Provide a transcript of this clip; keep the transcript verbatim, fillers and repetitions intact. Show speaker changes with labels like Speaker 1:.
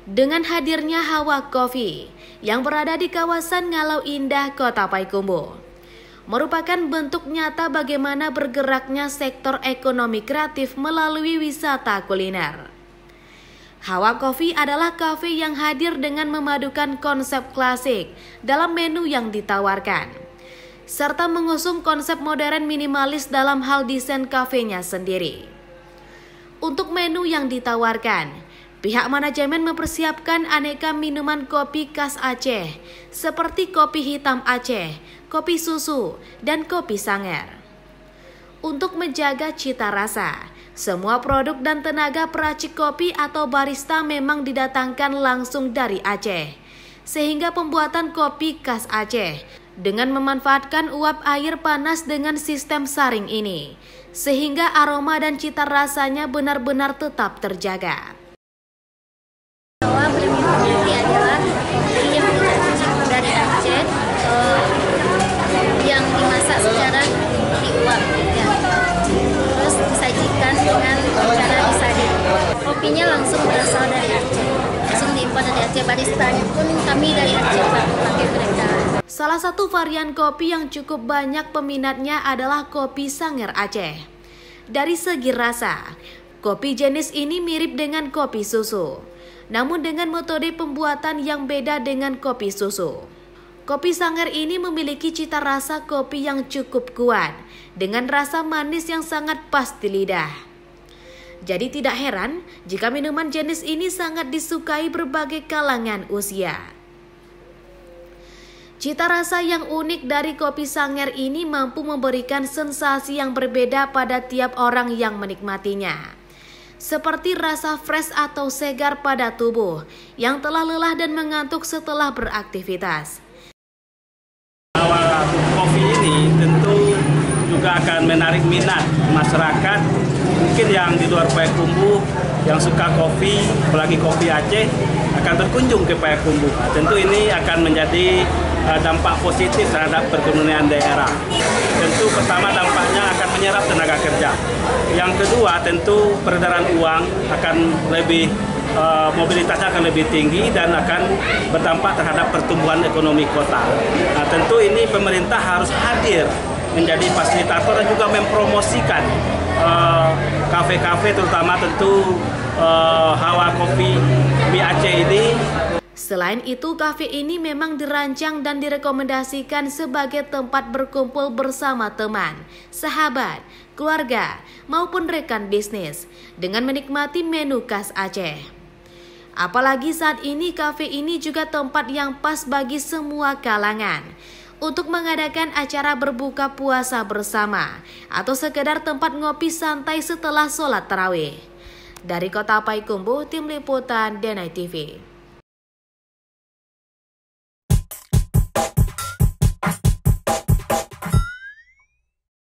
Speaker 1: Dengan hadirnya Hawa Coffee yang berada di kawasan Ngalau Indah, Kota Payakumbuh, merupakan bentuk nyata bagaimana bergeraknya sektor ekonomi kreatif melalui wisata kuliner. Hawa Coffee adalah kafe yang hadir dengan memadukan konsep klasik dalam menu yang ditawarkan, serta mengusung konsep modern minimalis dalam hal desain kafenya sendiri. Untuk menu yang ditawarkan, pihak manajemen mempersiapkan aneka minuman kopi khas Aceh seperti kopi hitam Aceh, kopi susu, dan kopi sanger. Untuk menjaga cita rasa, semua produk dan tenaga peracik kopi atau barista memang didatangkan langsung dari Aceh, sehingga pembuatan kopi khas Aceh dengan memanfaatkan uap air panas dengan sistem saring ini, sehingga aroma dan cita rasanya benar-benar tetap terjaga.
Speaker 2: Bahwa premium kopi adalah kopi yang diracik dari Aceh, uh, yang dimasak secara diuap, ya. Terus disajikan dengan cara disaring. Kopinya langsung berasal dari Aceh, langsung diimpor dari Aceh. Baristanya pun kami dari Aceh, pakai mereka.
Speaker 1: Salah satu varian kopi yang cukup banyak peminatnya adalah kopi sanger Aceh. Dari segi rasa, kopi jenis ini mirip dengan kopi susu, namun dengan metode pembuatan yang beda dengan kopi susu. Kopi sanger ini memiliki cita rasa kopi yang cukup kuat, dengan rasa manis yang sangat pas di lidah. Jadi tidak heran jika minuman jenis ini sangat disukai berbagai kalangan usia. Cita rasa yang unik dari kopi sanger ini mampu memberikan sensasi yang berbeda pada tiap orang yang menikmatinya, seperti rasa fresh atau segar pada tubuh yang telah lelah dan mengantuk setelah beraktivitas.
Speaker 3: Hawa Coffee ini tentu juga akan menarik minat masyarakat mungkin yang di luar Payakumbuh yang suka kopi, apalagi kopi Aceh, akan berkunjung ke Payakumbuh. Tentu ini akan menjadi uh, dampak positif terhadap perekonomian daerah. Tentu pertama dampaknya akan menyerap tenaga kerja. Yang kedua tentu peredaran uang akan lebih, uh, mobilitasnya akan lebih tinggi dan akan berdampak terhadap pertumbuhan ekonomi kota. Nah, tentu ini pemerintah harus hadir menjadi fasilitator dan juga mempromosikan kafe-kafe uh, terutama tentu uh, Hawa Coffee Mi Aceh ini.
Speaker 1: Selain itu, kafe ini memang dirancang dan direkomendasikan sebagai tempat berkumpul bersama teman, sahabat, keluarga, maupun rekan bisnis dengan menikmati menu khas Aceh. Apalagi saat ini kafe ini juga tempat yang pas bagi semua kalangan untuk mengadakan acara berbuka puasa bersama atau sekedar tempat ngopi santai setelah sholat tarawih. Dari Kota Payakumbuh, Tim Liputan D N I T V.